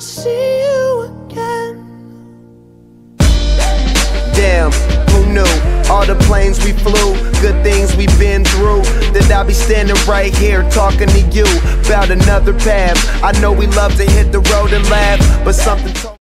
see you again. Damn, who knew? All the planes we flew, good things we've been through, that I'll be standing right here talking to you about another path. I know we love to hit the road and laugh, but something